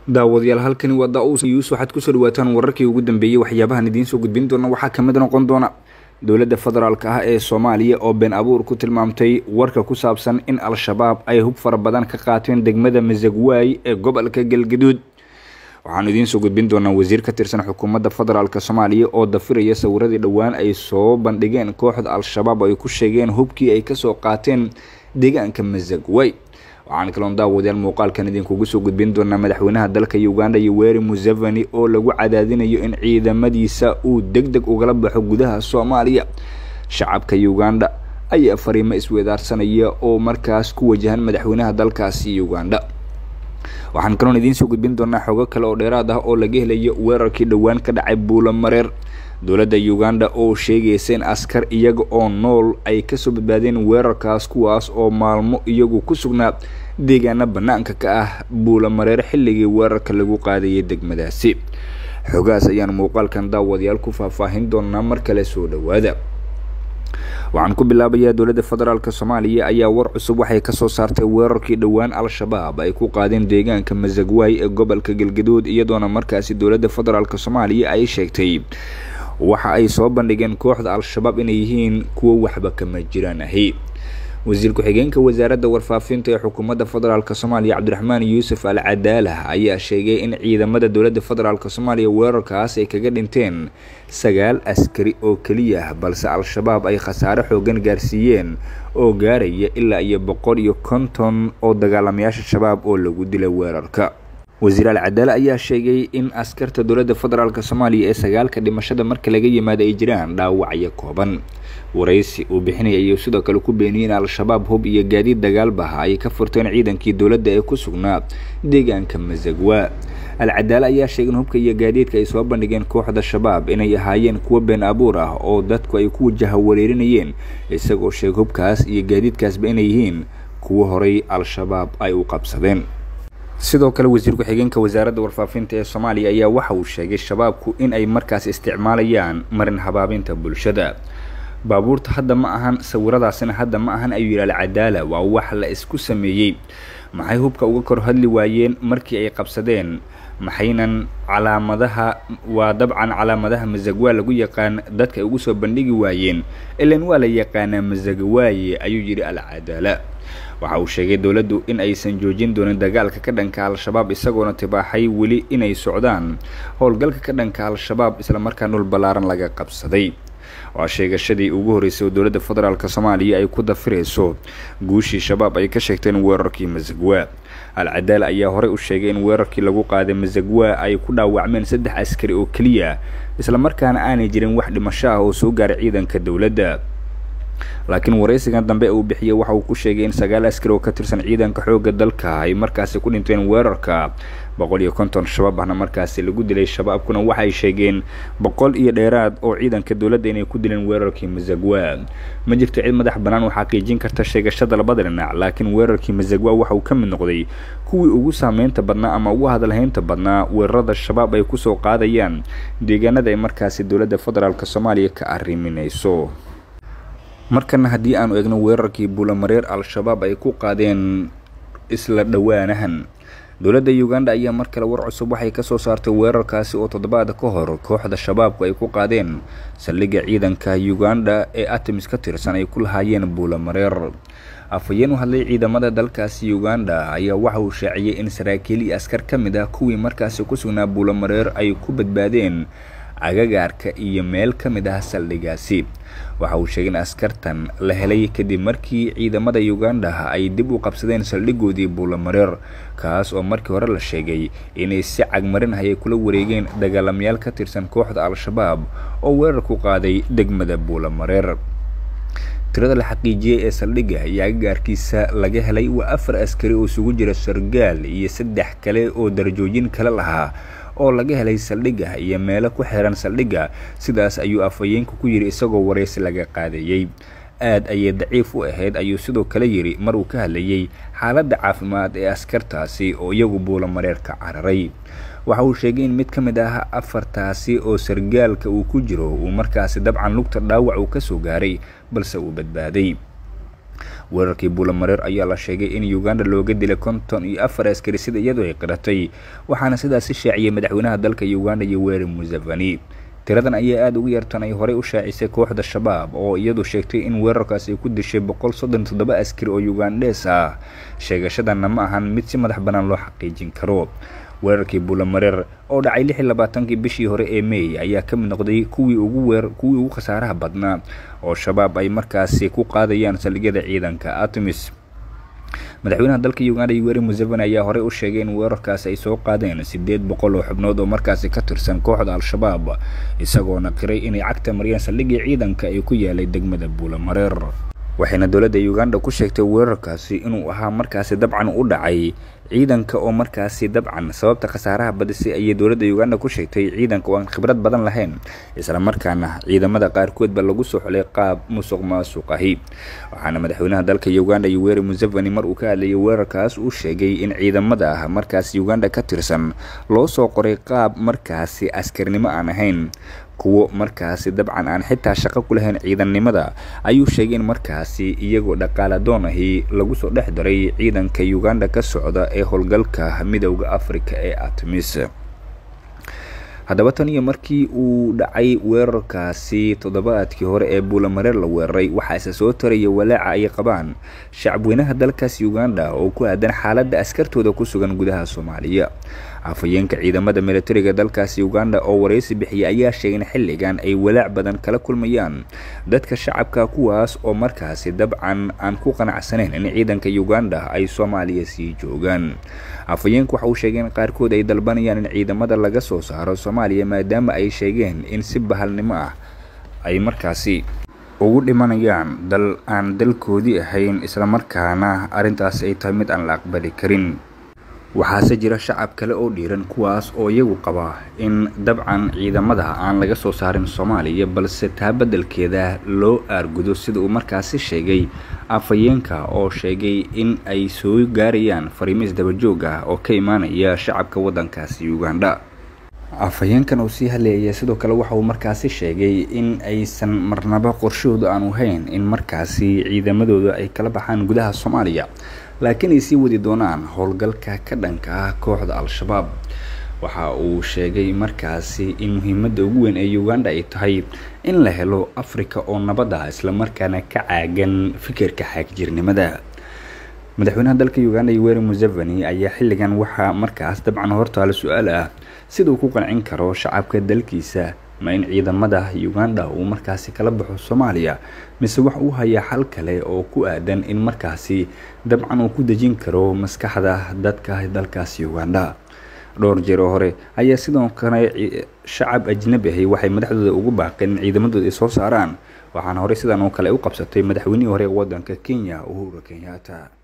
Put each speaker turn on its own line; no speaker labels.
daawadayaal halkani waa Daawus News waxaad ku soo dhawaataan wararkii ugu dambeeyay waxyaabaha idiin soo gudbin doona waxa kamid noqon doona dawladda federaalka ah ee Soomaaliya oo been abuur ku tilmaamtay warka ku saabsan in al-shabaab ay hub fara badan ka qaateen degmada Masagwaay ee gobolka Galgaduud. waxaan idiin soo gudbin doonaa wasiir ka tirsan xukuumadda federaalka Soomaaliya oo dafiraya sawiradii dhawaan ay soo bandhigeen kooxda al-shabaab ay ku sheegeen hubkii ay ka soo qaateen deegaanka Masagwaay. waxaan kaloo daawadayaal muuqaalkan idinkugu soo gudbin doonaa madaxweynaha dalka Uganda Yoweri Museveni oo lagu cadaadinayo in ciidamadiisa uu degdeg uga baxo gudaha Soomaaliya. shacabka Uganda ayaa fariimo isweydaarsanaya oo markaas ku wajahan madaxweynaha dalkaasi Uganda. waxaan kaloo idiin soo gudbin doonaa xogo kale oo dheeraad ah oo laga helayo weerarkii dhawaan ka dhacay Buulamareer. dawladda Uganda oo sheegaysa in askar iyaga oo nool ay ka soo badbaadeen weerarkaas kuwaas oo maalmo iyagu ku sugnaa deegaana banaanka ka ah Buulamareer xilligii weerarka lagu qaadayay degmadaasi. xogaas ayaan muuqaalkan daawadayaal ku faahfaahin doonaa mar kale soo dhawaada. waxaan ku bilaabayaa dawladda federaalka Soomaaliya ayaa war cusub waxay ka soo saartay weerarkii dhawaan al-shabaab ay ku qaadeen deegaanka Masagwaay ee gobolka Galgaduud iyadoona markaasi dawladda federaalka Soomaaliya ay sheegtay waxa ay soo bandhigeen kooxda al-shabaab inay yihiin kuwa waxba kama jiraan ahi. wasiir ku-xigeenka wasaaradda warfaafinta ee xukuumadda federaalka Soomaaliya Cabdiraxmaan Yuusuf Al-Cadaala ayaa sheegay in ciidamada dawladda federaalka Soomaaliya weerarkaas ay kaga dhinteen 9 askari oo kaliya balse al-shabaab ay khasaare xoogan gaarsiiyeen oo gaaraya ilaa 150 oo dagaalamayaasha shabaab oo lagu dilay weerarka. wasiir Al-Cadaala ayaa sheegay in askarta dawladda federaalka Soomaaliya ee 9 dhimashada marka laga yimaado ay jiraan dhaawacyo kooban. waraysi uu bixinayay iyo sidoo kale ku beeniyeen al-shabaab hub iyo gaadiid dagaalbaha ay ka furteen ciidankii dawladda ee ku sugnaa deegaanka Masagwaay. Al-Cadaala ayaa sheegay in hubka iyo gaadiidka ay soo bandhigeen kooxda shabaab inay ahaayeen kuwa been abuur ah oo dadku ay ku wajaha wareerinayeen isagoo sheegay hubkaas iyo gaadiidkaasba inay yihiin kuwa horay al-shabaab ay u qabsadeen. sidoo kale wasiir ku-xigeenka wasaaradda warfaafinta ee Soomaaliya ayaa waxa uu sheegay shabaabku in ay markaas isticmaalayaan marin habaabinta bulshada. baabuurta hadda ma ahan sawiradaasina hadda ma ahan ayuu yiri Al-Cadaala waa wax la isku sameeyay. maxay hubka uga kor hadli waayeen markii ay qabsadeen maxaynan calaamadaha waa dabcan calaamadaha Masagwaay lagu yaqaan dadka ugu soo bandhigi waayeen ilaan waa la yaqaanaa Masagwaay ayuu yiri Al-Cadaala. waxa uu sheegay dawladdu in aysan joojin doonin dagaalka ka dhanka al-shabaab isagoona tibaaxay weli inay socdaan howlgalka ka dhanka al-shabaab isla markaana dhul balaaran laga qabsaday. waa sheegashadii ugu horeysay oo dawladda federaalka Soomaaliya ay ku dafirayso guushii shabaab ay ka sheegteen weerarkii Masagwaay. Al-Cadaala ayaa horey u sheegay in weerarkii lagu qaaday Masagwaay ay ku dhaawacmeen 3 askari oo kaliya isla markaana aanay jirin wax dhimasho ah oo soo gaaray ciidanka dawladda. laakiin waraysigan dambe uu bixiyay waxa uu ku sheegay in 9 askari oo ka tirsan ciidanka xoogga dalka ay markaasi ku dhinteen weerarka 150 shabaab ahna markaasi lagu dilay. shabaabkuna waxay sheegeen 100 iyo dheeraad oo ciidanka dawladda inay ku dileen weerarkii Masagwaay. ma jirto cid madax banaan oo xaqiijin karta sheegashada labada dhinac laakiin weerarkii Masagwaay waxa uu ka mid noqday kuwii ugu saameynta badnaa ama ugu hadalhaynta badnaa weerarada shabaab ay ku soo qaadayaan deegaanada ay markaasi dawladda federaalka Soomaaliya ka arriminayso. markana haddii aanu eegno weerarkii Buulamareer al-shabaab ay ku qaadeen isla dhawaanahan dawladda Uganda ayaa mar kale war cusub waxay ka soo saartay weerarkaasi oo toddobaad ka hor kooxda shabaabku ay ku qaadeen saldhigga ciidanka Uganda ee ATMIS ka tirsan ay ku lahaayeen Buulamareer. afhayeen u hadlay ciidamada dalkaasi Uganda ayaa waxa uu shaaciyay in saraakiil iyo askar ka mid ah kuwii markaasi ku sugnaa Buulamareer ay ku badbaadeen agagaarka iyo meel ka mid ah saldhiggaasi. waxa uu sheegay in askartan la helay kadib markii ciidamada Uganda ay dib u qabsadeen saldhiggoodii Buulamareer kaas oo markii hore la sheegay inay si cagmarin ah ay kula wareegeen dagaalamayaal ka tirsan kooxda al-shabaab oo weerar ku qaaday degmada Buulamareer. tirada la xaqiijiyay ee saldhigga iyo agagaarkiisa laga helay waa 4 askari oo isugu jira sargaal iyo 3 kale oo darajoojin kale lahaa oo laga helay saldhigga iyo meelo ku xiran saldhigga. sidaas ayuu afhayeenku ku yiri isagoo wareysi laga qaadayay. aad ayay daciif u ahayd ayuu sidoo kale yiri mar uu ka hadlayay xaaladda caafimaad ee askartaasi oo iyagu Buulamareer ka cararay. waxa uu sheegay in mid ka mid ah 4taasi oo sargaalka uu ku jiro uu markaasi dabcan lugta dhaawac uu ka soo gaaray balse uu badbaaday. weerarkii Buulamareer ayaa la sheegay in Uganda looga dilay 54 askari sida iyadoo ay qiratay, waxaana sidaas shaaciyay madaxweynaha dalka Uganda Yoweri Museveni. tiradan ayaa aad ugu yartan ay horey u shaacisay kooxda Shabaab oo iyadu sheegtay in weerarkaasi ku dishay 137 askari oo Ugandees ah. sheegashadana ma ahan mid si madax banaan loo xaqiijin karo. weerarkii Buulamareer oo dhacay 26 bishii hore ee May ayaa ka mid noqday kuwii ugu khasaaraha badnaa oo Shabaab ay markaasi ku qaadayaan saldhigyada ciidanka ATMIS. madaxweynaha dalka Uganda Yoweri Museveni ayaa horey u sheegay in weerarkaas ay soo qaadeen 800 oo xubnood oo markaasi ka tirsan kooxda Al-Shabaab, isagoona qiray inay cagta mariyeen saldhigii ciidanka ay ku yaalay degmada Buulamareer. waxayna dowladda Uganda ku sheegtay weerarkaasi inuu ahaa markaasi dabcan u dhacay ciidanka oo markaasi dabcan sababta khasaaraha badisay ayay dowladda Uganda ku sheegtay ciidanka oo aan khibrad badan lahayn, isla markaana ciidamada qaarkood ba lagu soo xulay qaab musuqmaasuq ahi. waxaana madaxweynaha dalka Uganda Yoweri Museveni mar uu ka hadlayay weerarkaas uu sheegay in ciidamada markaasi Uganda ka tirsan loo soo qoray qaab markaasi askarnimo aan ahayn, kuwo markaasi dabcan aan xitaa shaqo ku lahayn ciidannimada. ayuu sheegay in markaasi iyagoo dhaqaale doon ahi lagu soo dhex daray ciidanka Uganda ka socda ee howlgalka midowga Afrika ee ATMIS. haddaba tan iyo markii uu dhacay weerarkaasi toddobaadkii hore ee Buulamareer la weeraray, waxaa soo taraya walaaca ay qabaan shacabweynaha dalkaas Uganda oo ku aadan xaaladda askartooda ku sugan gudaha Soomaaliya. afhayeenka ciidamada militariga dalkaas Uganda oo wareysi bixiyay ayaa sheegay in xilligan ay walaac badan kala kulmayaan dadka shacabka, kuwaas oo markaasi dabcan aan ku qanacsanayn in ciidanka Uganda ay Soomaaliya sii joogaan. afhayeenku waxa uu sheegay in qaarkood ay dalbanayaan in ciidamada laga soo saaro Soomaaliya maadaama ay sheegeen in si bahalnimo ah ay markaasi ugu dhimanayaan dal aan dalkoodii ahayn, isla markaana arrintaas ay tahay mid aan la aqbali karin. waxaase jira shacab kale oo dhiiran kuwaas oo iyagu qaba in dabcan ciidamada aan laga soo saarin Soomaaliya balse taa beddelkeeda loo aargudo, sida uu markaasi sheegay afhayeenka oo sheegay in ay soo gaarayaan fariimis daba joog ah oo ka imaanaya shacabka waddankaasi Uganda. afhayeenkan oo sii hadlayay sidoo kale waxa uu markaasi sheegay in aysan marnaba qorshoodu aanu hayn in markaasi ciidamadooda ay kala baxaan gudaha Soomaaliya, laakiin ay sii wadi doonaan howlgalka ka dhanka ah kooxda Al-Shabaab. waxa uu sheegay markaasi in muhiimadda ugu weyn ee Uganda ay tahay in la helo Afrika oo nabad ah, isla markaana ka caagan fikirka xagjirnimada. madaxweynaha dalka Uganda Yoweri Museveni ayaa xilligan waxa markaas dabcan hortaala su'aal ah sidoo ku qancin karo shacabka dalkiisa, ma in ciidamada Uganda uu markaasi kala baxo Soomaaliya, mise wax uu hayaa xal kale oo ku aadan in markaasi dabcan uu ku dejin karo maskaxda dadka dalkaasi Uganda. dhowr jeer hore ayaa sidoo kale shacab ajnabi ah waxay madaxdooda ugu baaqeen ciidamadooda ay soo saaraan, waxaana hore sidan oo kale u qabsatay madaxweynihii hore ee waddanka Kenya Uhuru Kenyatta.